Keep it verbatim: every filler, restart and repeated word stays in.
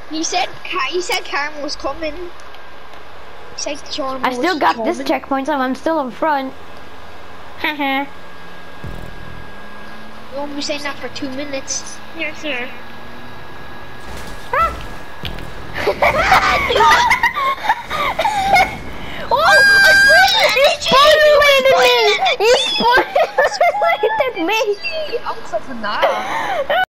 He said, he said Karen was coming. He said John I still was got coming. this checkpoint, so I'm still in front. Haha. You won't be saying that for two minutes. Yes, sir. Oh! You spoiled me! You spoiled me! I'm clipping that.